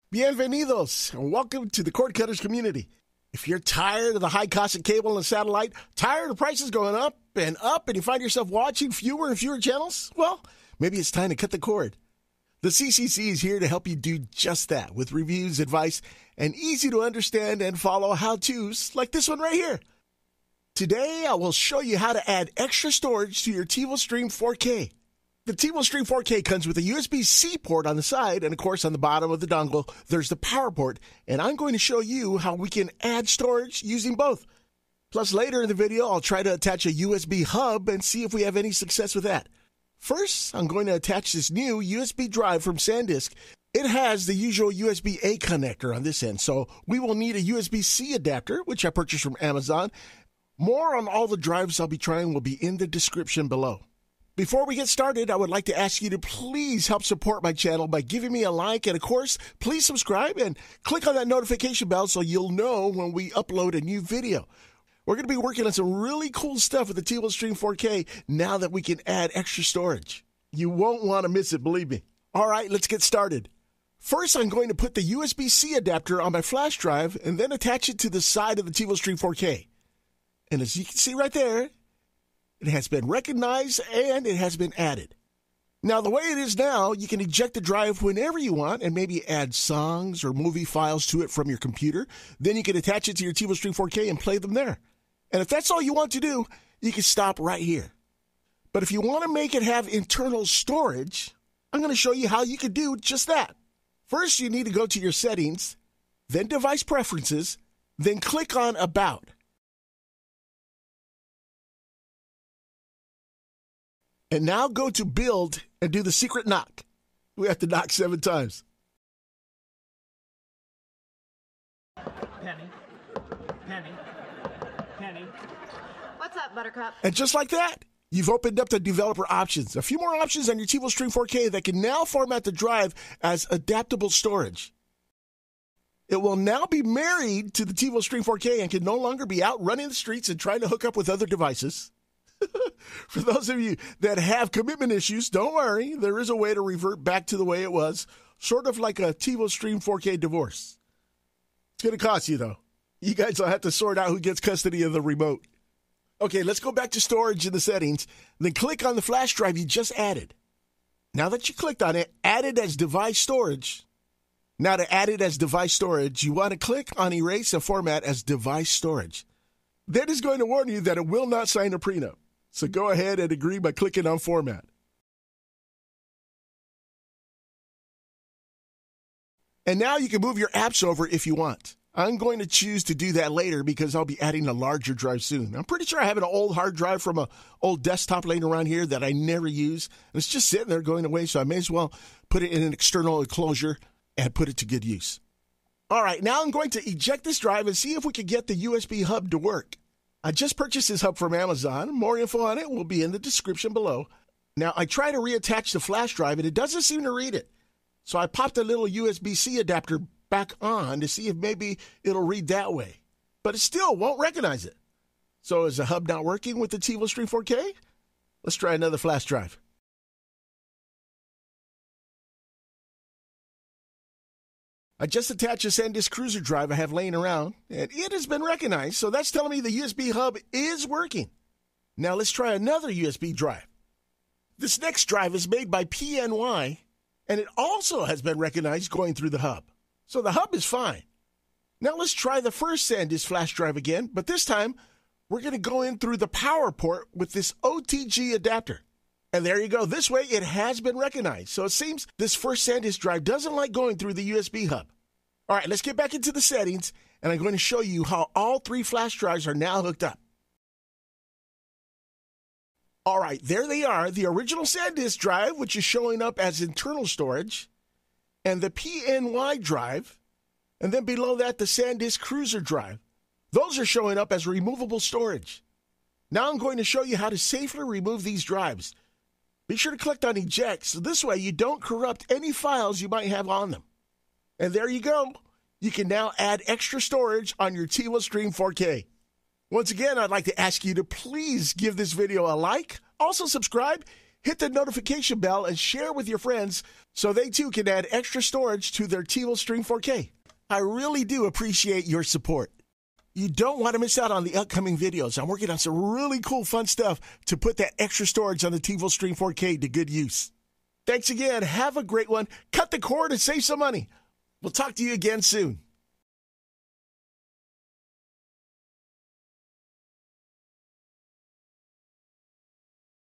Bienvenidos, and welcome to the cord cutters community. If you're tired of the high cost of cable and satellite, tired of prices going up, and you find yourself watching fewer and fewer channels, well, maybe it's time to cut the cord. The CCC is here to help you do just that with reviews, advice, and easy to understand and follow how-tos like this one right here. Today, I will show you how to add extra storage to your Tivo Stream 4K. The Tivo Stream 4K comes with a USB-C port on the side, and of course on the bottom of the dongle, there's the power port, and I'm going to show you how we can add storage using both. Plus, later in the video, I'll try to attach a USB hub and see if we have any success with that. First, I'm going to attach this new USB drive from SanDisk. It has the usual USB-A connector on this end, so we will need a USB-C adapter, which I purchased from Amazon. More on all the drives I'll be trying will be in the description below. Before we get started, I would like to ask you to please help support my channel by giving me a like, and of course, please subscribe and click on that notification bell so you'll know when we upload a new video. We're going to be working on some really cool stuff with the Tivo Stream 4K now that we can add extra storage. You won't want to miss it, believe me. All right, let's get started. First, I'm going to put the USB-C adapter on my flash drive and then attach it to the side of the Tivo Stream 4K. And as you can see right there, it has been recognized and it has been added. Now, the way it is now, you can eject the drive whenever you want and maybe add songs or movie files to it from your computer. Then you can attach it to your Tivo Stream 4K and play them there. And if that's all you want to do, you can stop right here. But if you want to make it have internal storage, I'm going to show you how you can do just that. First, you need to go to your settings, then device preferences, then click on About. And now go to Build and do the secret knock. We have to knock 7 times. Penny. What's up, Buttercup? And just like that, you've opened up the developer options. A few more options on your Tivo Stream 4K that can now format the drive as adaptable storage. It will now be married to the Tivo Stream 4K and can no longer be out running the streets and trying to hook up with other devices. For those of you that have commitment issues, don't worry. There is a way to revert back to the way it was, sort of like a Tivo Stream 4K divorce. It's going to cost you, though. You guys will have to sort out who gets custody of the remote. Okay, let's go back to storage in the settings, then click on the flash drive you just added. Now that you clicked on it, add it as device storage. Now to add it as device storage, you want to click on Erase and Format as device storage. That is going to warn you that it will not sign a prenup. So go ahead and agree by clicking on Format. And now you can move your apps over if you want. I'm going to choose to do that later because I'll be adding a larger drive soon. I'm pretty sure I have an old hard drive from an old desktop laying around here that I never use. And it's just sitting there going away, so I may as well put it in an external enclosure and put it to good use. All right, now I'm going to eject this drive and see if we can get the USB hub to work. I just purchased this hub from Amazon. More info on it will be in the description below. Now, I try to reattach the flash drive, and it doesn't seem to read it. So I popped a little USB-C adapter back on to see if maybe it'll read that way. But it still won't recognize it. So is the hub not working with the Tivo Stream 4K? Let's try another flash drive. I just attached a SanDisk Cruiser drive I have laying around, and it has been recognized, so that's telling me the USB hub is working. Now let's try another USB drive. This next drive is made by PNY, and it also has been recognized going through the hub. So the hub is fine. Now let's try the first SanDisk flash drive again, but this time we're going to go in through the power port with this OTG adapter. And there you go. This way, it has been recognized. So it seems this first SanDisk drive doesn't like going through the USB hub. All right, let's get back into the settings, and I'm going to show you how all 3 flash drives are now hooked up. All right, there they are. The original SanDisk drive, which is showing up as internal storage, and the PNY drive, and then below that, the SanDisk Cruiser drive. Those are showing up as removable storage. Now I'm going to show you how to safely remove these drives. Be sure to click on Eject, so this way you don't corrupt any files you might have on them. And there you go. You can now add extra storage on your Tivo Stream 4K. Once again, I'd like to ask you to please give this video a like. Also subscribe hit the notification bell and share with your friends so they too can add extra storage to their Tivo Stream 4K. I really do appreciate your support. You don't want to miss out on the upcoming videos. I'm working on some really cool, fun stuff to put that extra storage on the Tivo Stream 4K to good use. Thanks again. Have a great one. Cut the cord and save some money. We'll talk to you again soon.